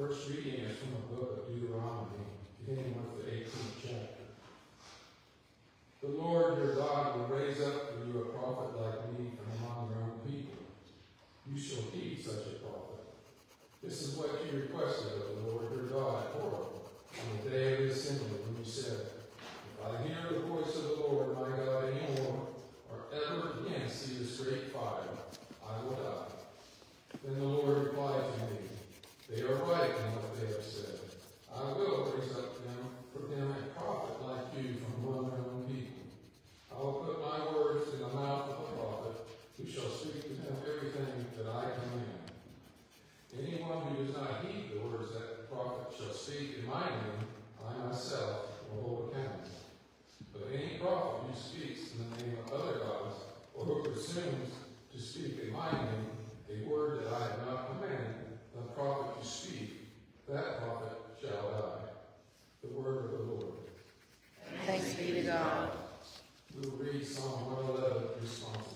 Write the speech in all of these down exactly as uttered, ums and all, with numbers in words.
first reading is from the book of Deuteronomy, beginning with the eighteenth chapter. The Lord your God will raise up for you a prophet like me from among your own people. You shall heed such a prophet. This is what you requested of the Lord your God at Horeb on the day of the assembly, when you said, if I hear the voice of the Lord my God any more, or ever again see this great fire, I will die. Then the Lord replied to me, they are right in what they have said. I will raise up them for them a prophet like you from among their own people. I will put my words in the mouth of the prophet, who shall speak to them everything that I command. Anyone who does not heed the words that the prophet shall speak in my name, I myself will hold accountable. But any prophet who speaks in the name of other gods, or who presumes to speak in my name a word that I have not commanded the prophet to speak, that prophet shall die. The word of the Lord. Thanks be to God. We will read Psalm one eleven responsively.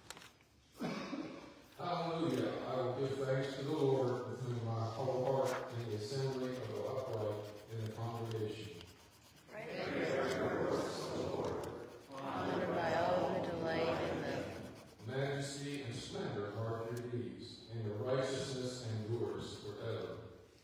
Hallelujah! I will give thanks to the Lord, with whom my whole heart in the assembly of the upright in the congregation. Honored by all who delight in them. Majesty and splendor are your deeds, and your righteousness endures forever.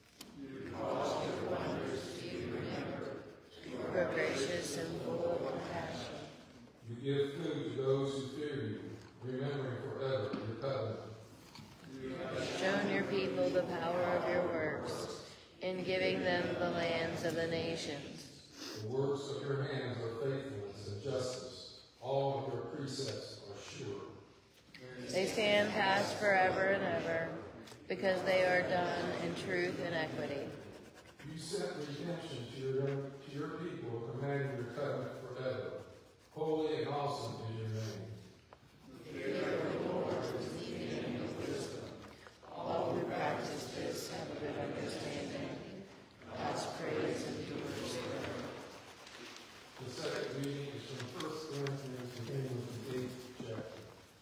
Your wonders do you remember. You are gracious and full of compassion. You give food to those who fear you, remembering forever your covenant. You have shown your people the power of your works, in giving them the lands of the nations. The works of your hands are faithfulness and justice. All of your precepts are sure. They stand past forever and ever, because they are done in truth and equity. You set redemption to your, to your people, commanding your covenant forever. Holy and awesome is your name. The fear of the Lord is the beginning of wisdom. All who practice this have a good understanding. God's praise endures forever. The second reading is from First Corinthians, beginning with the eighth chapter.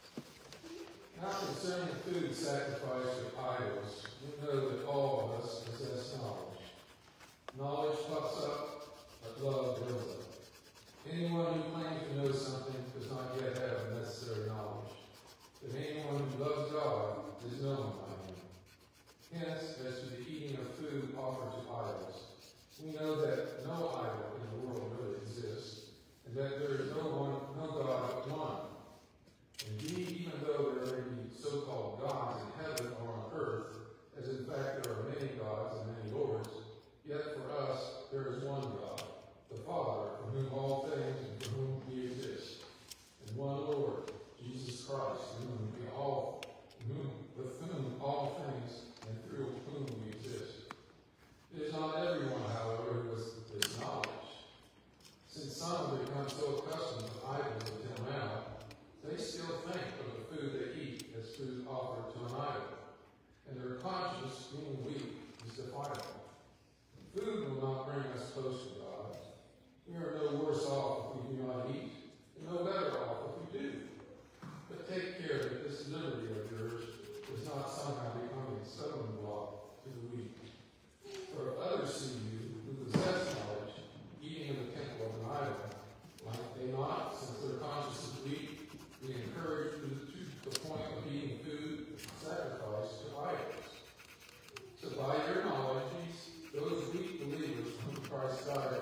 Now concerning food sacrificed to idols, we know that all of us possess knowledge. Knowledge puffs up, but love builds up. Anyone who claims to know something does not yet have the necessary knowledge. But anyone who loves God is known by him. Hence, as to the eating of food offered to idols, we know that no idol in the world really exists, and that there is no one, no God but one. Indeed, even though there may be so-called gods in heaven or on earth, as in fact there are many gods and many lords, yet for us there is one God, the Father, from whom all things and for whom we exist, and one Lord, Jesus Christ, in whom we all, whom, with whom all things and through whom we exist. It is not everyone, however, who has this knowledge. Since some have become so accustomed to idols until now, they still think of the food they eat as food offered to an idol, and their conscience, being weak, is defiled. Food will not bring us close to God. We are no worse off if we do not eat, and no better off if we do. But take care that this liberty of yours does not somehow become a stumbling block to the weak. For if others see you, who possess knowledge, eating in the temple of an idol, might they not, since their conscience is weak, be encouraged to the point of eating food sacrificed to idols? So by your knowledge, those weak believers whom Christ died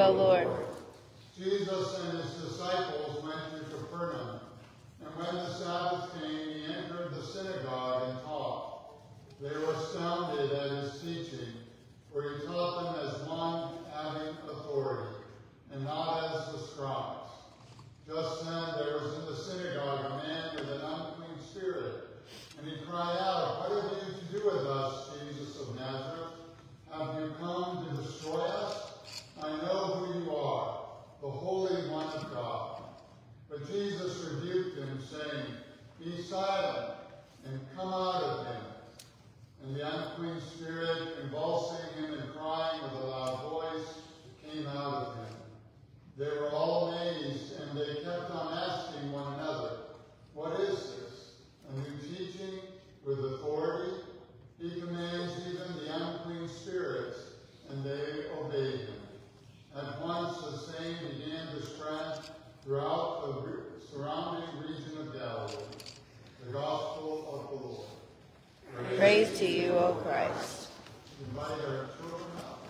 O Lord. Jesus and his disciples went to Capernaum, and when the Sabbath came, he entered the synagogue and taught. They were astounded at his teaching, for he taught them as one having authority, and not as the scribes. Just then there was in the synagogue a man with an unclean spirit, and he cried out, "What have you to do with us, Jesus of Nazareth? Have you come to destroy us? I know who you are, the Holy One of God." But Jesus rebuked him, saying, "Be silent, and come out of him." And the unclean spirit, convulsing him and crying with a loud voice, came out of him. They were all amazed, and they kept on asking one another, "What is this? A new teaching with authority? He commands even the unclean spirits, and they obey him." At once the same began to spread throughout the re- surrounding region of Galilee. The Gospel of the Lord. Praise, Praise to you, O Christ. Invite our children up.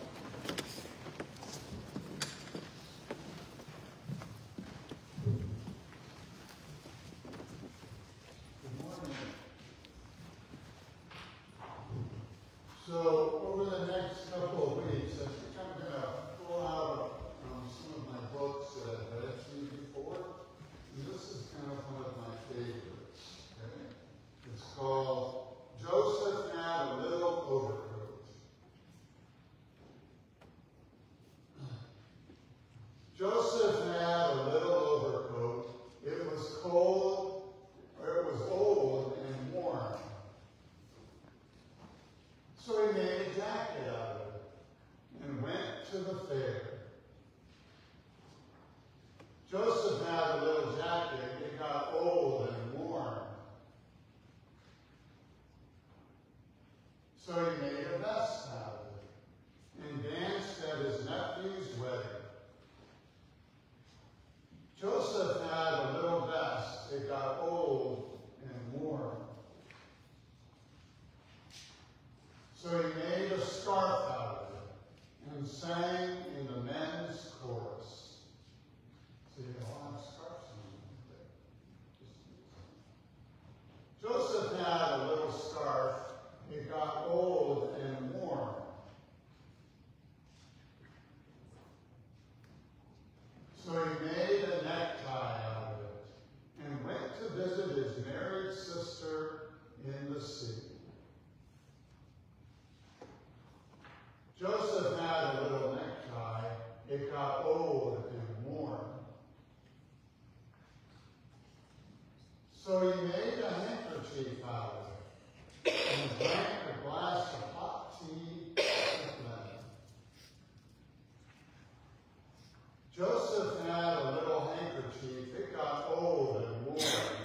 Good morning. So over the next couple of weeks, I think I'm going to pull out um, some of my books that I've read to you before. And this is kind of one of my favorites. Okay? It's called Joseph Had a Little Overcoat. Joseph had a little overcoat. It was cold, or it was old and worn. So he made a jacket out of it and went to the fair. Joseph had a little jacket. It got old and worn. So he made a vest out of it and danced at his nephew's wedding. Joseph had a little vest. It got old and worn. So he made a scarf out of it and sang in the men's chorus. So you all have scarves on there. Joseph had a little scarf. It got old and worn. So he made a necktie out of it and went to visit his married sister in the city. Joseph had a little necktie. It got old and worn. So he made a handkerchief out of it and drank a glass of hot tea with lemon. Joseph had a little handkerchief. It got old and worn.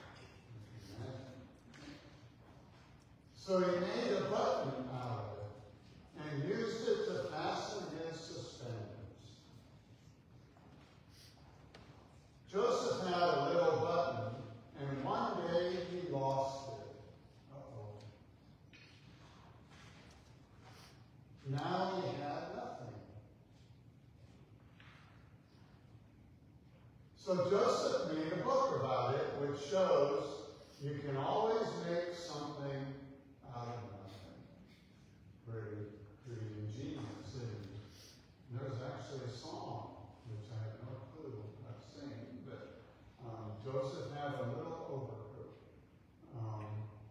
So he made a button out of it and used it to fasten his suspenders. Joseph had a little button, and one day he lost it. Uh-oh. Now he had nothing. So Joseph made a book about it, which shows you can always make something out of nothing. Pretty, pretty ingenious, isn't it? There's actually a song, which I have no clue how to sing, but um, Joseph had a little overcoat. Um,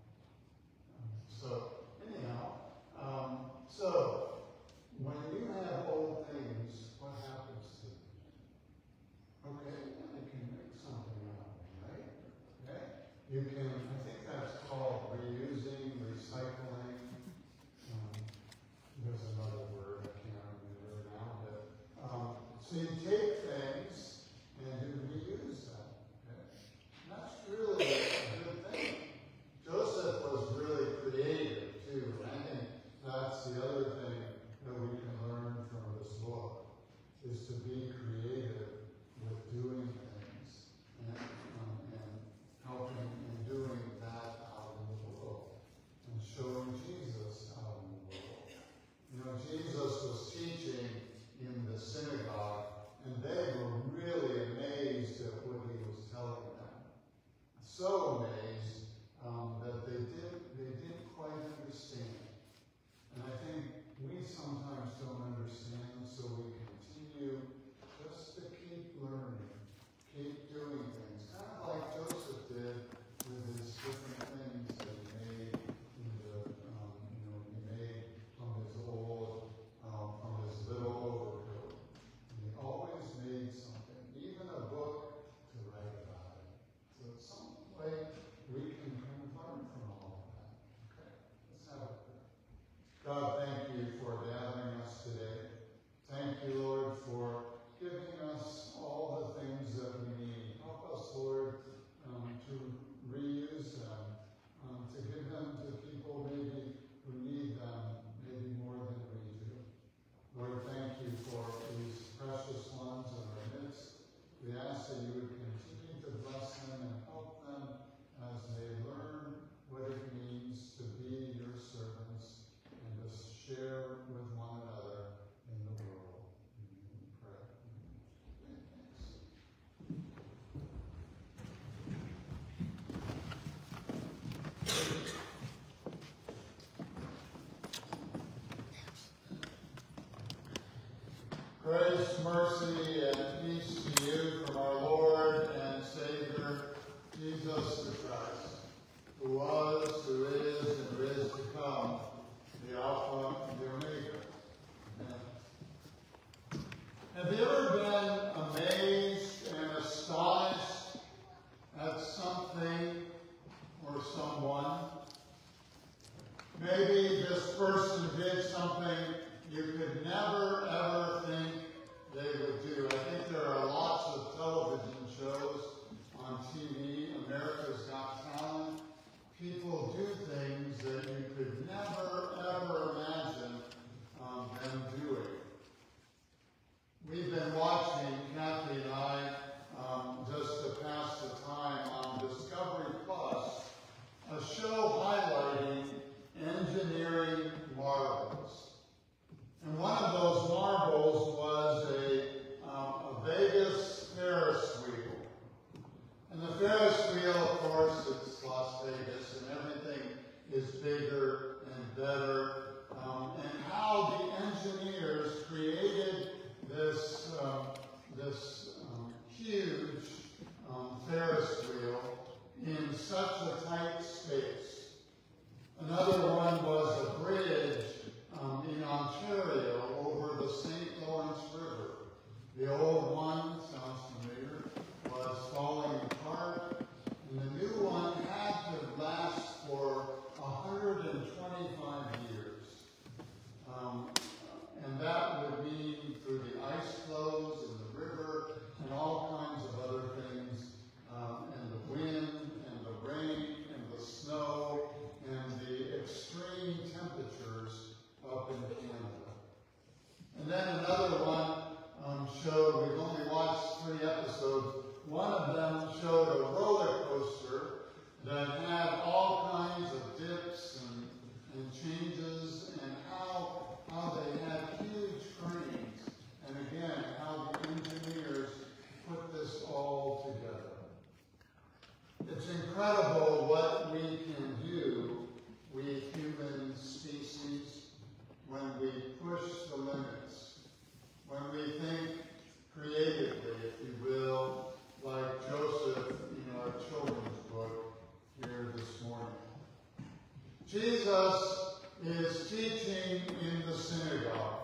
so, anyhow, um, so when you have old things, what happens to them? Okay, and you can make something out of them, right? Okay? You can, I think that's called reusing, recycling. Um, there's another word, I can't remember now, but um, so you take things and you reuse them. Okay? And that's really a good thing. Joseph was really creative too, and I think that's the other thing that we can learn from this book, is to be creative with doing things and, um, and helping and doing that out in the world and showing Jesus out in the world. You know, Jesus was teaching in the synagogue Grace, mercy, and peace to you from our Lord and Savior, Jesus the Christ, who was, who is, and who is to come, the Alpha and the Omega. Amen. Have you ever been amazed and astonished at something or someone? Maybe this person did something you could never, ever think they would do. I think there are lots of television shows on T V, America's Got Talent. People do things that you could never, ever imagine um, them doing. We've been watching, Kathy and I, um, just to pass the time on Discovery Plus, a show highlighting engineering marvels. And one of those marvels was a, um, a Vegas Ferris wheel. And the Ferris wheel, of course, it's Las Vegas, and everything is bigger and better. Um, and how the engineers created this, um, this um, huge um, Ferris wheel in such a tight space. Another one was a bridge um, in Ontario over the Saint Lawrence River. The old one, sounds familiar, was falling apart, and the new one had to last for one hundred twenty-five years. Um, and that would mean through the ice flows and the river and all kinds of other things, um, and the wind and the rain and the snow and the extreme temperatures up in Canada. And then another one um, showed, we've only watched three episodes, one of them showed a roller coaster that had all kinds of dips and, and changes, and how, how they had huge cranes, and again, how the engineers put this all together. It's incredible what we can do, we human species, when we push the limits, when we think creatively, if you will, like Joseph in our children's book here this morning. Jesus is teaching in the synagogue,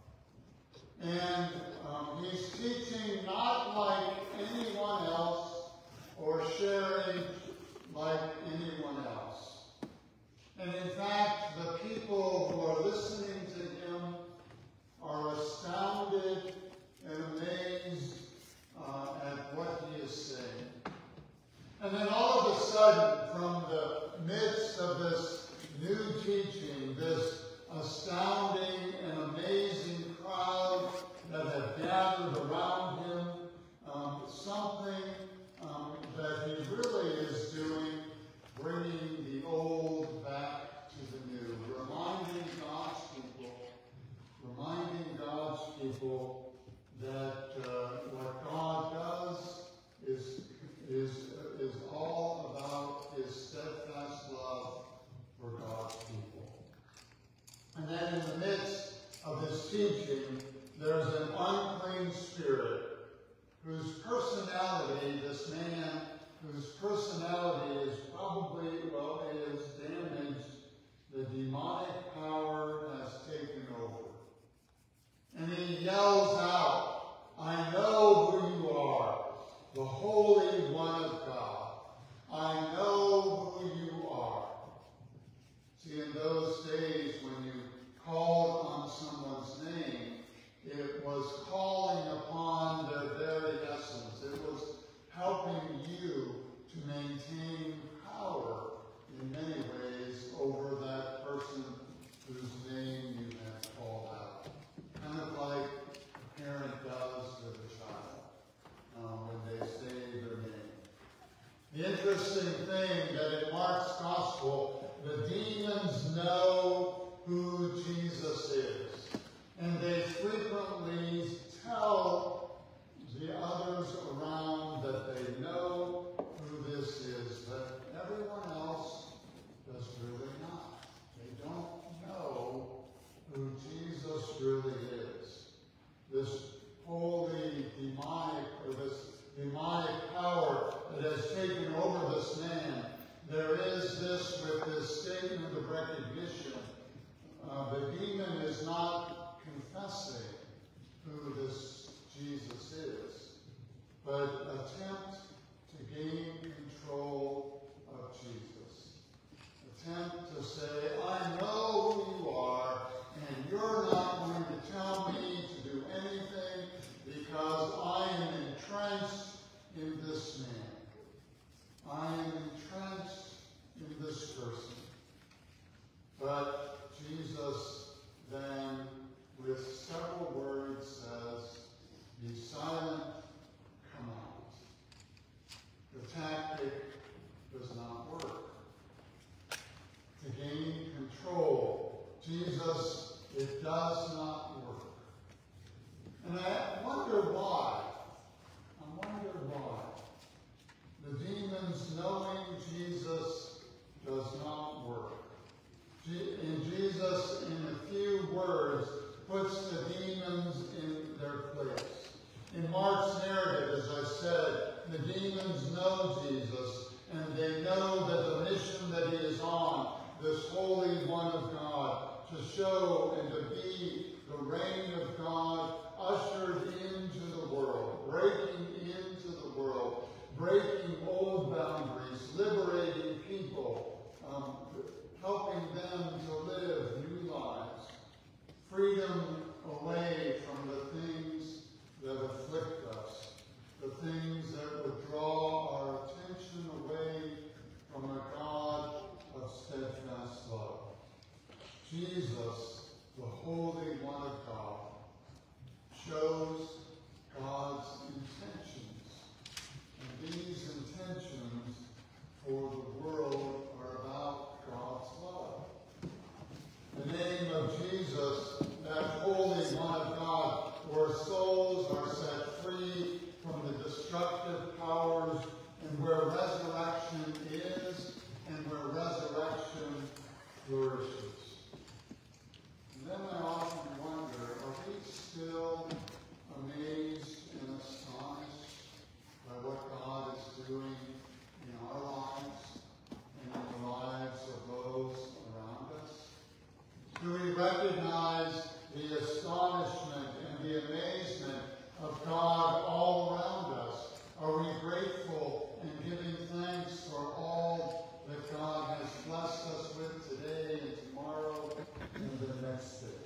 and um, he's teaching not like anyone else or sharing like anyone else. And in fact, the people who are listening to him are astounded and amazed uh, at what he is saying. And then all of a sudden, from the midst of this new teaching, this astounding and amazing crowd that had gathered around him, um, something um, that he really is doing, bringing the old back to the new, reminding God's people, reminding God's people that uh, what God does is, is, is all about his steadfast love for God's people. And then in the midst of this teaching, there's an unclean spirit whose personality, this man, whose personality is probably, well, it is damaged. The demonic power has taken over. And he yells out, "I know who you are, the Holy One of God. I know who you are." See, in those days when you called on someone's name, it was calling upon their very essence. It was helping you to maintain power in many ways over that person whose name you have called out. Kind of like a parent does with a child um, when they say their name. The interesting thing that in Mark's Gospel, the demons know who Jesus is. And they frequently tell the others around that they know who this is, but everyone else does really not. They don't know who Jesus really is. This uh, the demon is not confessing who this Jesus is, but attempt to gain control of Jesus. Attempt to say, I know who you are, and you're not going to tell me to do anything because I am entrenched in this man. I am entrenched in this person. But Jesus then, with several words, says, be silent, come out. The tactic does not work. To gain control, Jesus, it does not work. And I wonder why. I wonder why. The demons, knowing Jesus, does not work. And Jesus, in a few words, puts the demons in their place. In Mark's narrative, as I said, the demons know Jesus, and they know that the mission that he is on, this Holy One of God, to show and to be the reign of God ushered into the world, breaking into the world, breaking old boundaries, liberating people, um, helping them to live new lives, freedom away from the things that afflict us, the things that would draw our attention away from a God of steadfast love. Jesus, the Holy One of God, shows God's intentions. And these intentions for the world are about God's love. The name of Jesus, that Holy One of God, where souls are set free from the destructive powers and where resurrection is and where resurrection flourishes. And then I often wonder, are we still amazed and astonished by what God is doing in our lives and in the lives of those around us? Do we recognize the astonishment and the amazement of God all around us? Are we grateful and giving thanks for all that God has blessed us with today and tomorrow and the next day?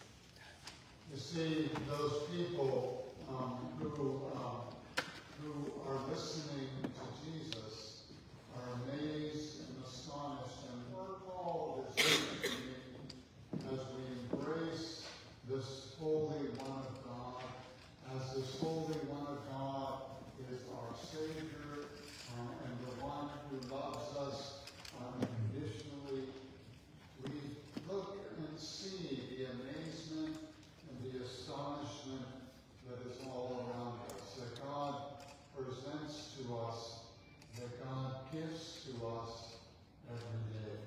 You see, those people um, who, um, who are listening to Jesus are amazed and astonished, and we're called as human beings, as we embrace this Holy One of God, as this Holy One of God is our Savior um, and the one who loves us unconditionally. We look and see the amazement and the astonishment that is all around us, that God presents to us, that God gives to us every day.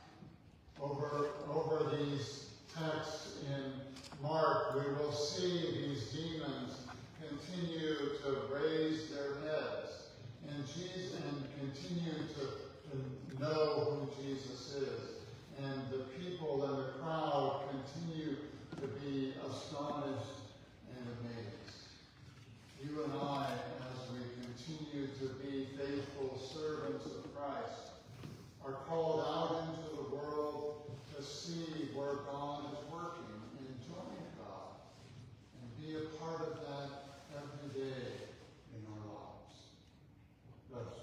Over, over these texts in Mark, we will see these demons continue to raise their heads and, Jesus, and continue to, to know who Jesus is. And the people and the crowd continue to be astonished and amazed. You and I, as we continue to be faithful servants of Christ, are called out into the world to see where God is working and join God and be a part of that every day in our lives. Let us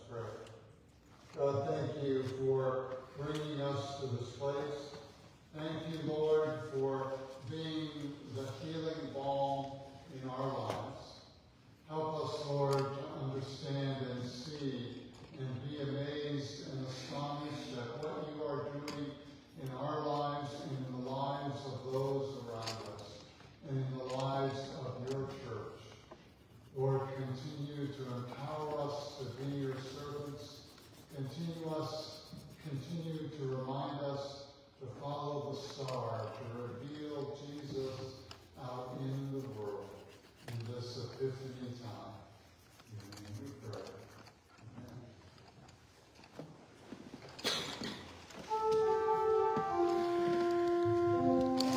pray. God, thank you for bringing us to this place. Thank you, Lord, for being the healing balm in our lives. Help us, Lord, to understand and see and be amazed and astonished at what you are doing in our lives and in the lives of those around us and in the lives of your church. Lord, continue to empower us to be your servants. Continue us, continue to remind us to follow the star, to reveal Jesus out in the world in this Epiphany time. In your name we pray. Amen.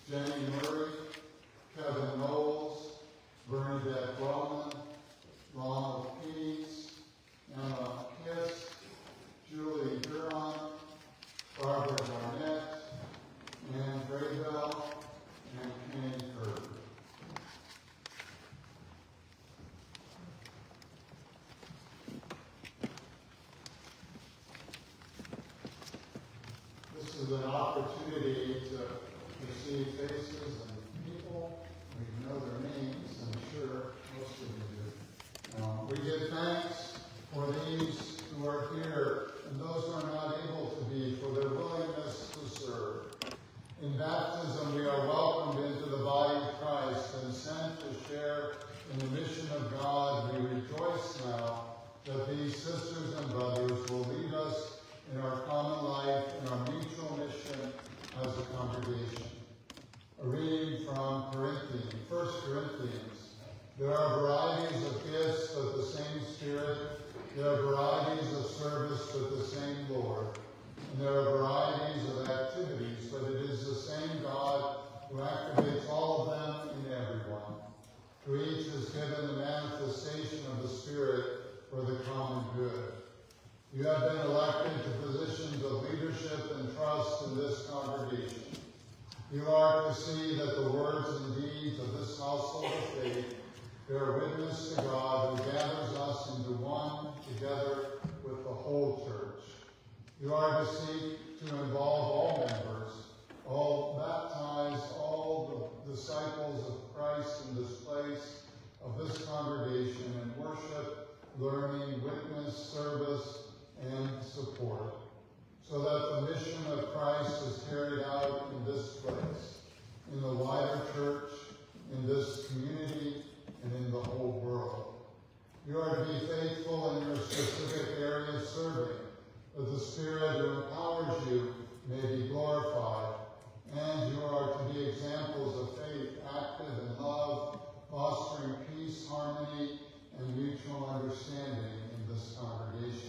Jenny Murray, Kevin Knowles, Bernadette Wellman, Ronald Pease, Emma Kiss, Julie Huron, Barbara Garnett, Ann Graybell, and Kenny Kirby. This is an opportunity to, to see faces and people. We know their names, I'm sure most of you do. Um, we give thanks for these who are here and those who are not able to be, for their willingness to serve. In baptism, we are welcomed into the body of Christ and sent to share in the mission of God. We rejoice now that these sisters and brothers will lead us in our common life and our mutual mission as a congregation. A reading from Corinthians, First Corinthians. There are varieties of gifts, but the same Spirit. There are varieties of service, but the same Lord. And there are varieties of activities, but it is the same God who activates all of them in everyone. To each is given the manifestation of the Spirit for the common good. You have been elected to positions of leadership and trust in this congregation. You are to see that the words and deeds of this household of faith bear witness to God who gathers us into one together with the whole church. You are to seek to involve all members, all baptized, all the disciples of Christ in this place of this congregation in worship, learning, witness, service, and support, so that the mission of Christ is carried out in this place, in the wider church, in this community, and in the whole world. You are to be faithful in your specific area of serving, that the Spirit who empowers you may be glorified, and you are to be examples of faith, active in love, fostering peace, harmony, and mutual understanding in this congregation.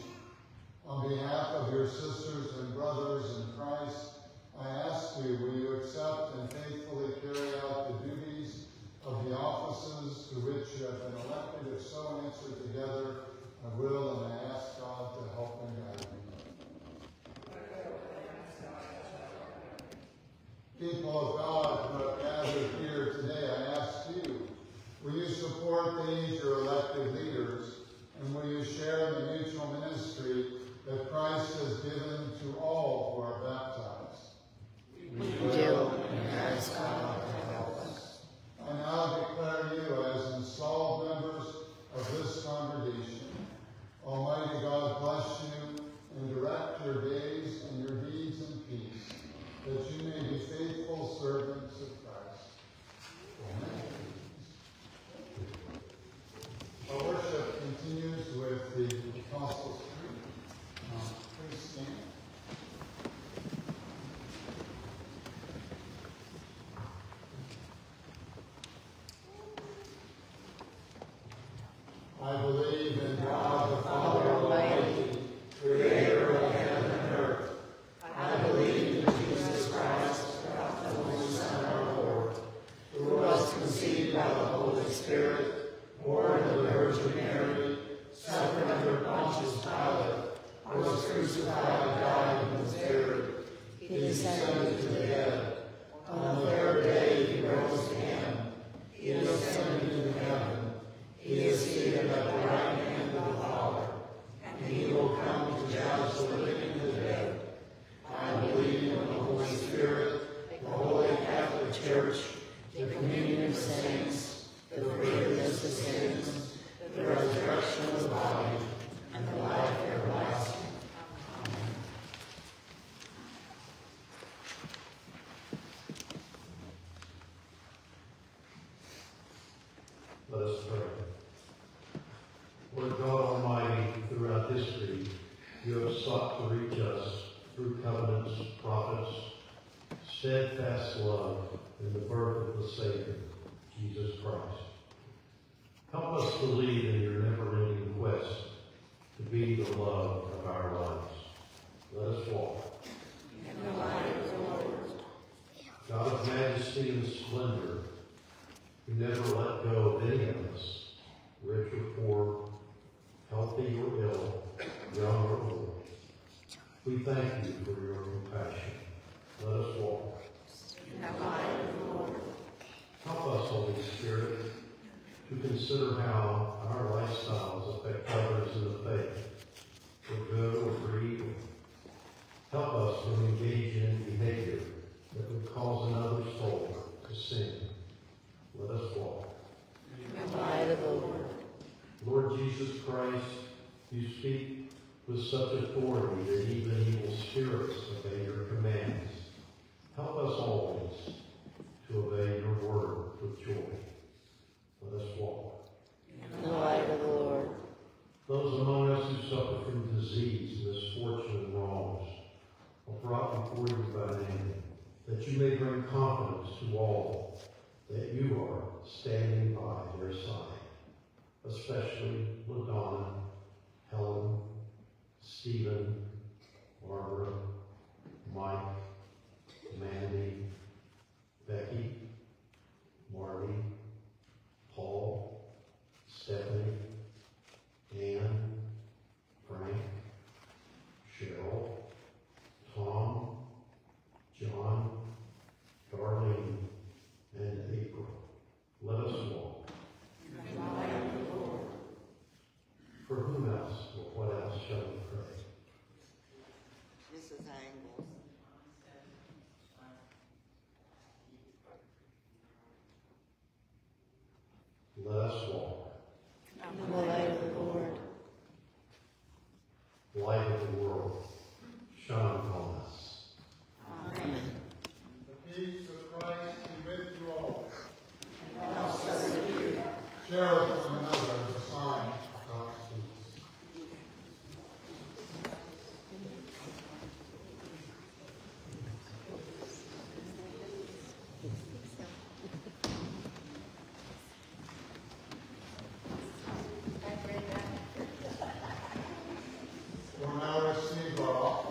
On behalf of your sisters and brothers in Christ, I ask you, will you accept and faithfully carry out the duties of the offices to which you have been elected? If so, answer together, I will, and I ask God to help and guide me. People of God who have gathered here today, I ask you, will you support these, your elected leaders, and will you share in the mutual ministry that Christ has given to all who are baptized? We do, and ask God to help us. I now declare you as installed members of this congregation. Almighty God bless you and direct your days and your deeds in peace, that you may be faithful servants of Christ. Amen. Our worship continues with the Apostles' Creed. Uh, please stand. I believe in God the Father Almighty, creator of heaven and earth. I believe in Jesus Christ, the Holy Son, our Lord, who was conceived by the Holy Spirit, born of the Virgin Mary, suffered under Pontius Pilate, was crucified, died, and was buried. He descended to the dead. On the third day he rose again. He ascended into heaven. He is seated at the right hand of the Father, and he will come to judge the living and the dead. I believe in the Holy Spirit, the Holy Catholic Church, the communion of saints, the forgiveness of sins, the resurrection of the body, and the life everlasting. Amen. Let us pray. Lord God Almighty, throughout history, you have sought to reach us through covenants, prophets, steadfast love, in the birth of the Savior, Jesus Christ. Help us to lead in your never-ending quest to be the love of our lives. Let us walk In the light of the Lord. God of majesty and splendor, who never let go of any of us, rich or poor, healthy or ill, young or old. We thank you for your compassion. Let us walk. Help us, Holy Spirit, to consider how our lifestyles affect others in the faith, for good or for evil. Help us to engage in behavior that would cause another soul to sin. Let us walk. Light of the Lord. Lord Jesus Christ, you speak with such authority that even evil spirits obey your commands. Help us always to obey your word with joy. Let us walk. The light of the Lord. Those among us who suffer from disease, misfortune, and wrongs are brought before you by name, that you may bring confidence to all that you are standing by their side, especially LaDonna, Helen, Stephen, Barbara, Mike, Mandy, Becky, Marty, Paul, Stephanie, Ann, Frank, Cheryl, Tom, John, Darlene, and April. Let us walk. For whom else or what else shall we pray? Missus Angles. Let us walk. The light of the Lord. Light of the world, shine upon us. Amen. The peace of Christ be with you all. And also with you. Share with one another as a sign of God's peace. We'll now receive our offering.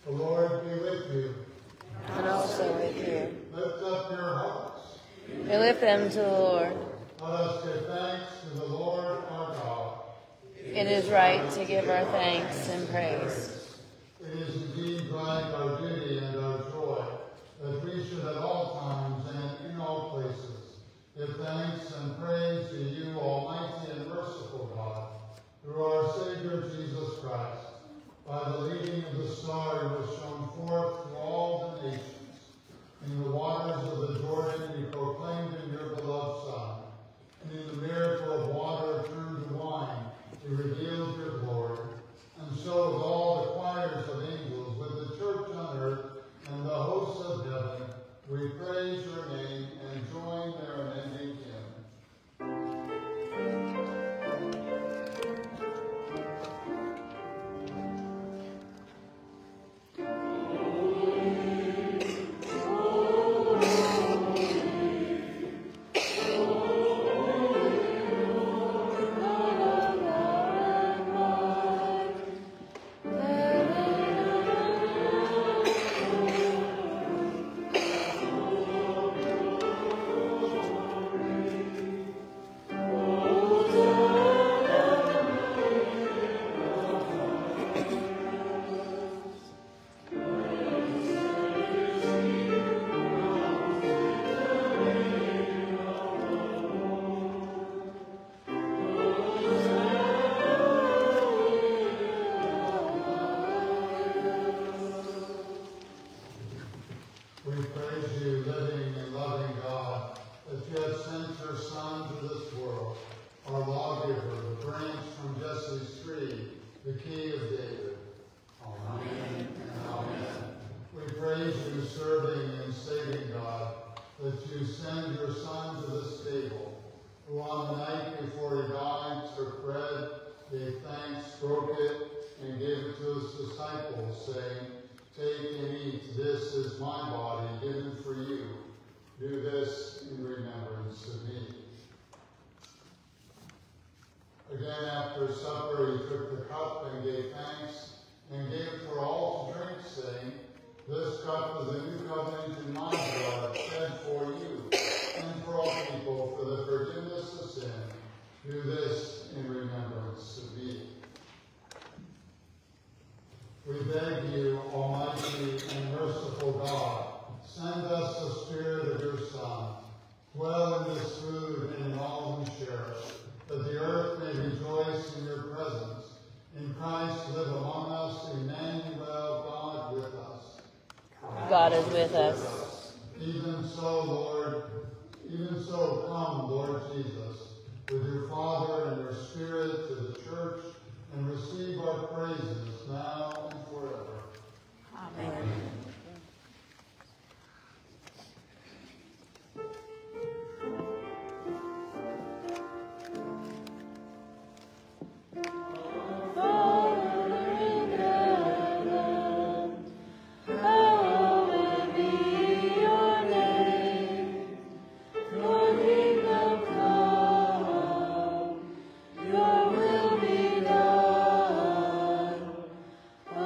The Lord be with you. And also with you. Lift up your hearts. We lift them to the Lord. Let us give thanks to the Lord our God. It is right to give our thanks and praise. It is indeed right, our duty and our joy, that we should at all times and in all places give thanks and praise to you, Almighty and merciful God, through our Savior Jesus Christ. By the leading of the star you was shown forth to all the nations. In the waters of the Jordan you proclaimed in your beloved Son, and in the miracle of water turned to wine you revealed your glory. And so with all the choirs of angels, with the church on earth and the hosts of heaven, we praise your name and join their unending hymn. God is with us. Even so, Lord, even so, come, Lord Jesus, with your Father and your Spirit to the church, and receive our praises now and forever. Amen. Your will be done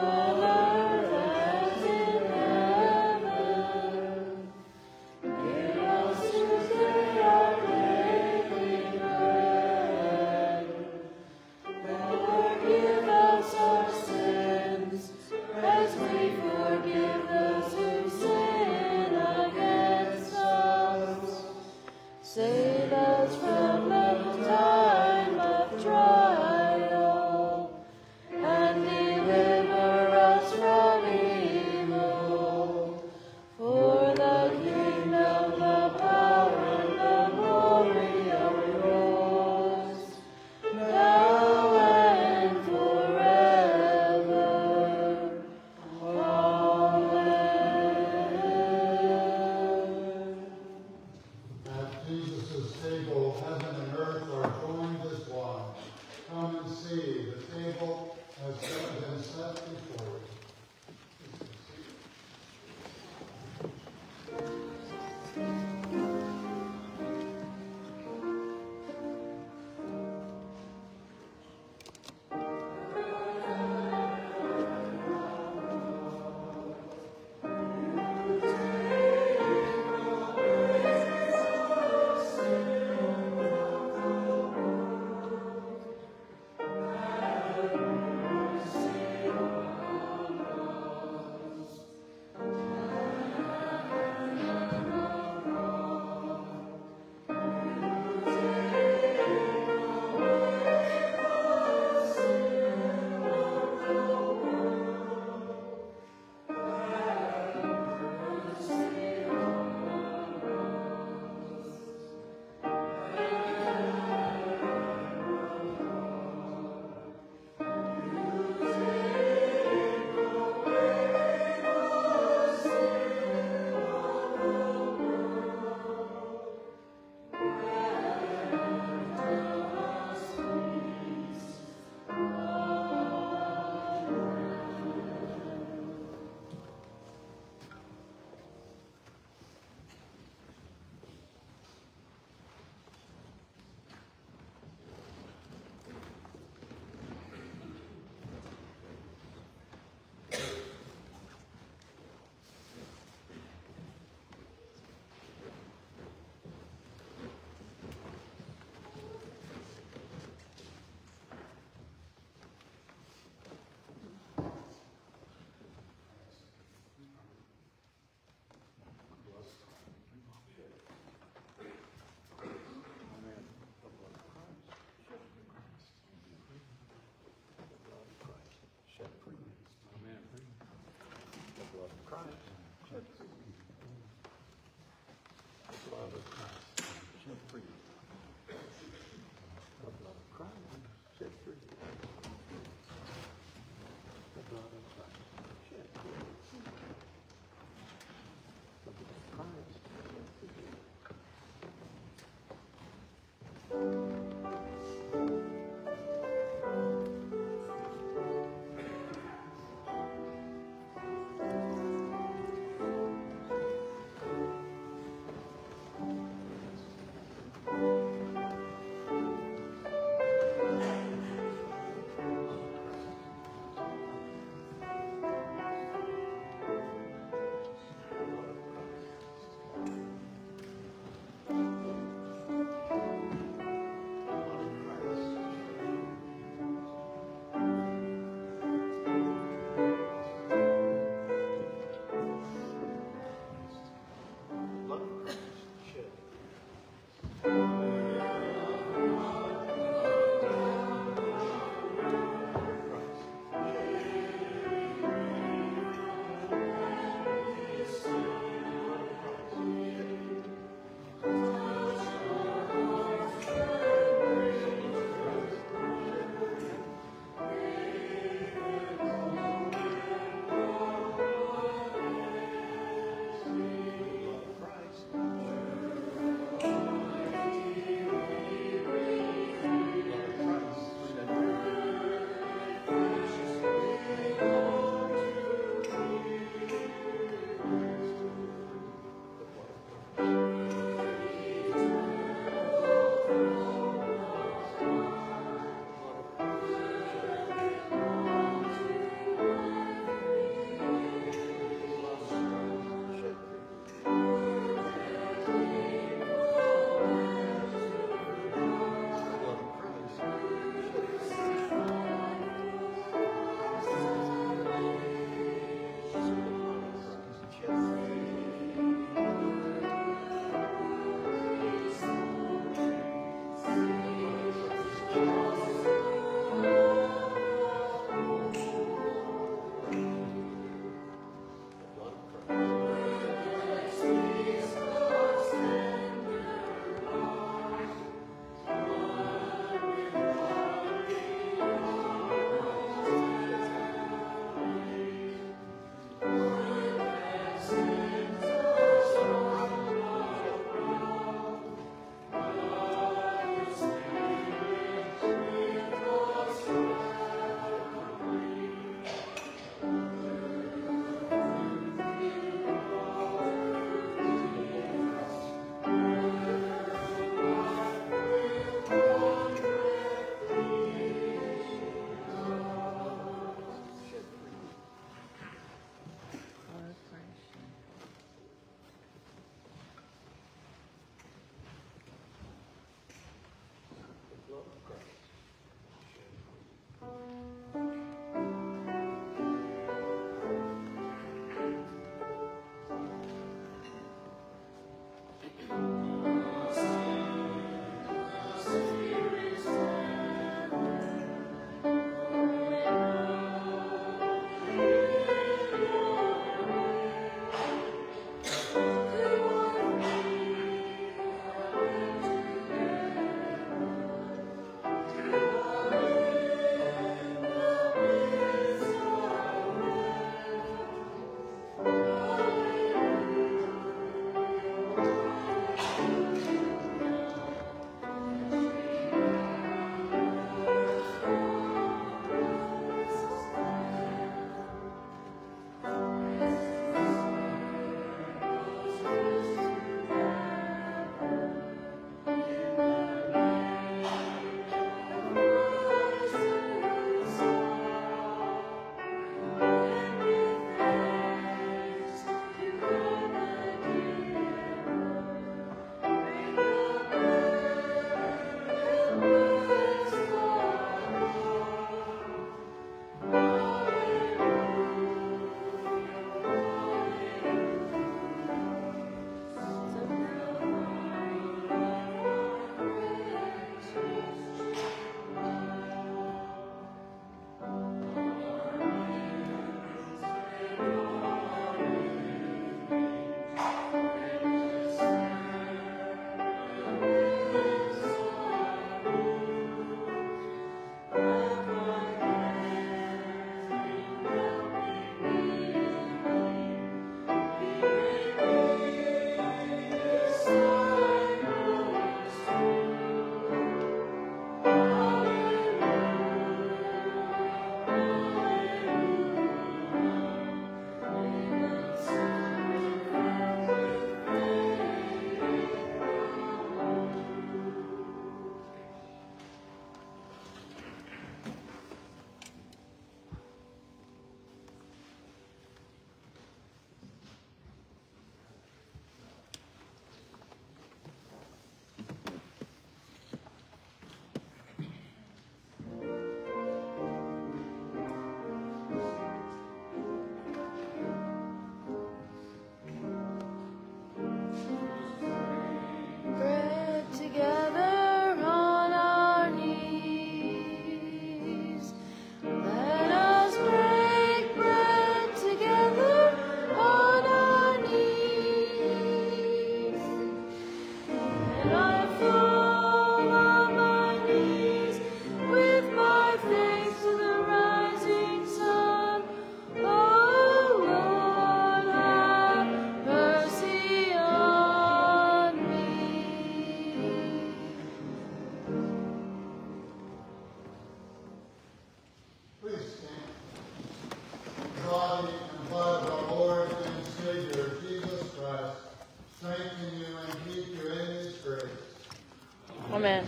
Amen.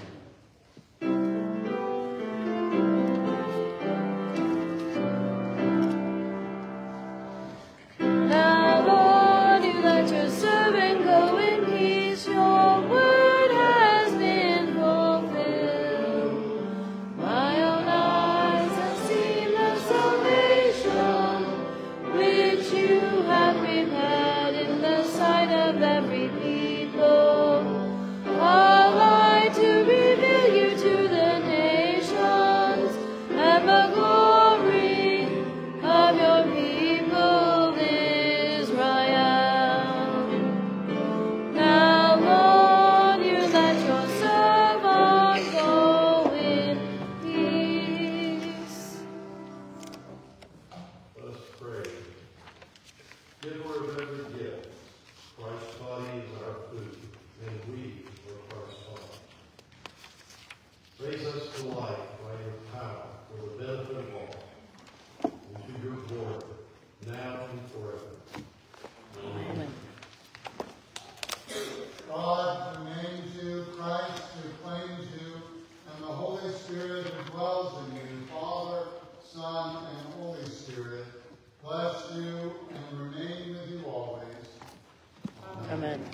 Now, Lord, you let your servant go in peace. Your word has been fulfilled. My own eyes have seen the salvation which you have prepared in the sight of every people. A light to reveal you to the nations and the glory of your people Israel. Now, Lord, you let your servant go in peace. Let us pray. Giver of every gift, Christ's body is our food, and we are Christ's body. Raise us to life by your power for the benefit of all, and to your glory, now and forever. Amen. God who names you, Christ who claims you, and the Holy Spirit who dwells in you, Father, Son, and Holy Spirit, bless you and remain with you always. Amen.